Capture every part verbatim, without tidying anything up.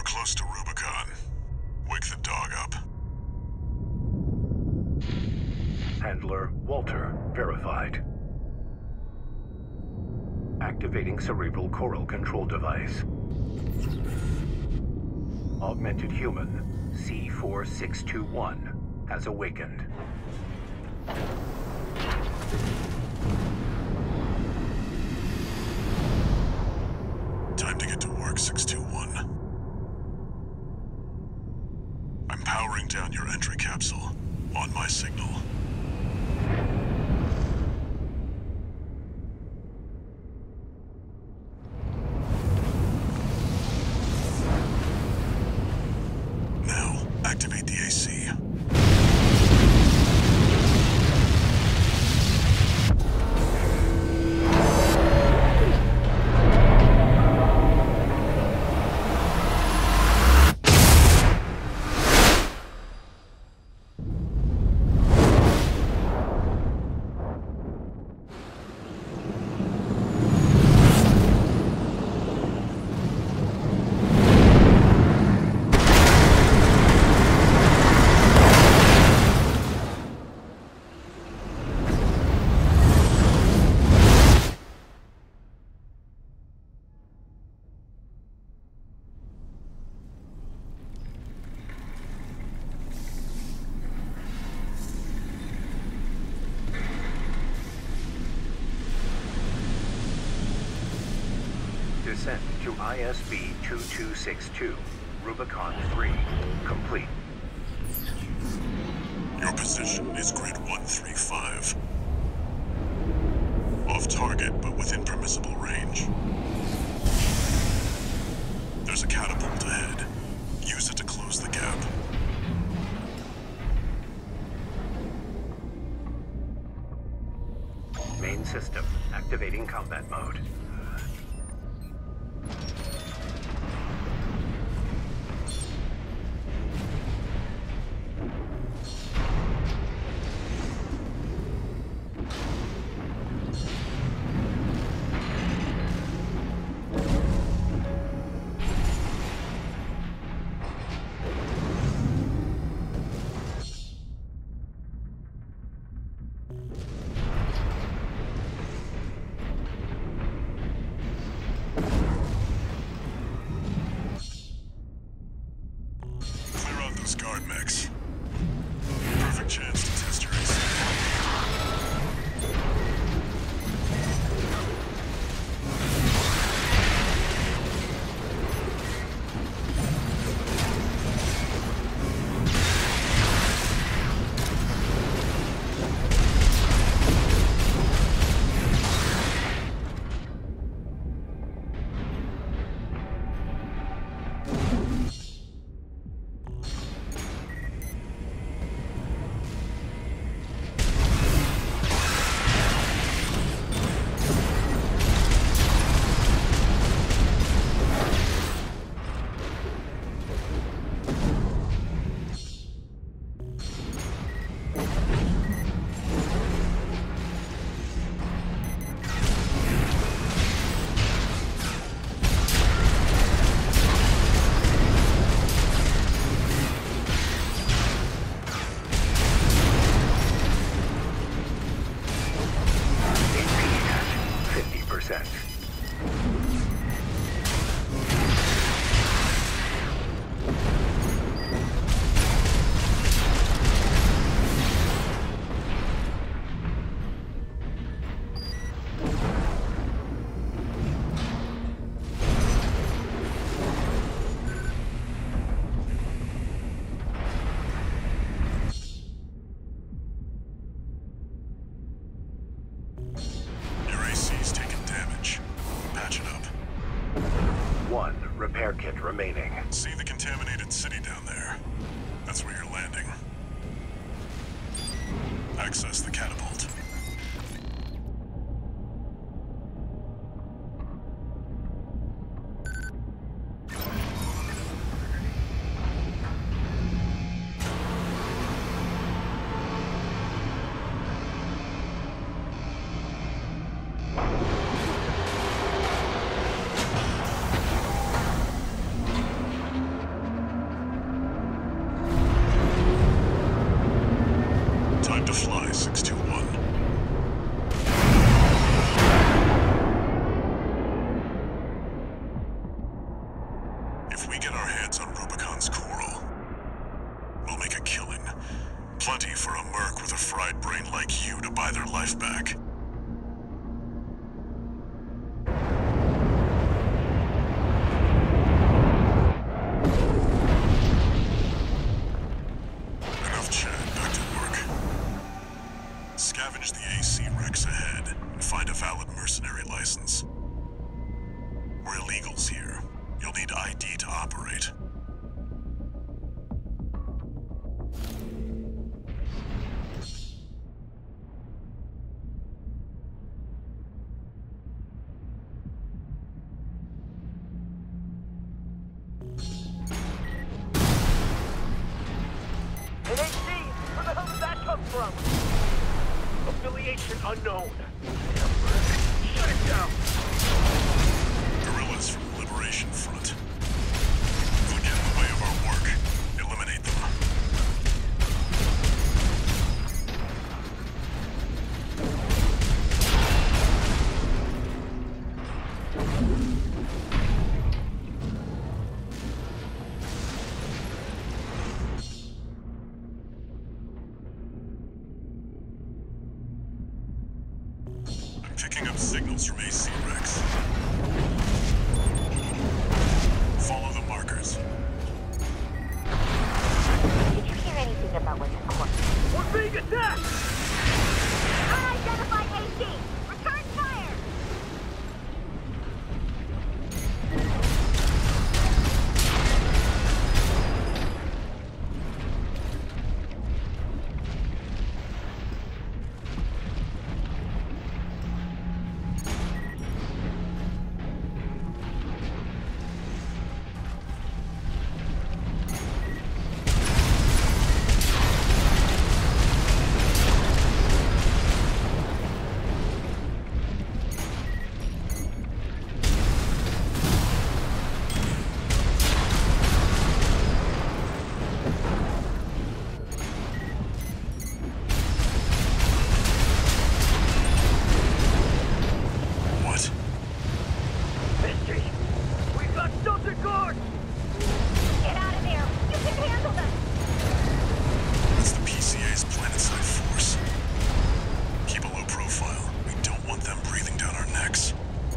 close to Rubicon. Wake the dog up. Handler Walter verified. Activating cerebral coral control device. Augmented human C four six two one has awakened. Time to get to work, six two one. I'm powering down your entry capsule. On my signal. Now, activate the A C. Descent to I S B two two six two, Rubicon three, complete. Your position is grid one three five. Off target, but within permissible range. There's a catapult ahead. Use it to close the gap. Main system activating combat mode. Guard mechs. Perfect chance to test your A C. Repair kit remaining. See the contaminated city down there? That's where you're landing. Access the catapult. D to operate. N H D, where the hell did that come from? Affiliation unknown. Shut it down! Guerrillas from the Liberation Front. If we get in the way of our work, eliminate them. Picking up signals from A C Rex. Follow the markers. Did you hear anything about what's in court? We're being attacked! Unidentified A C! Return fire! What? Misty, we've got something good! Get out of there! You can handle them! That's the P C A's planetside force. Keep a low profile. We don't want them breathing down our necks.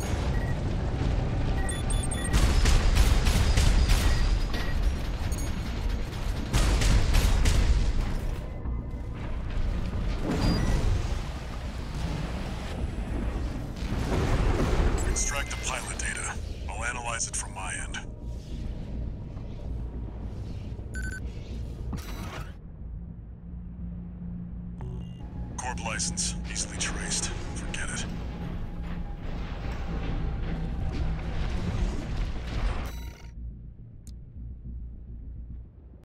Extract the pilot data. I'll analyze it from my end. Corp license.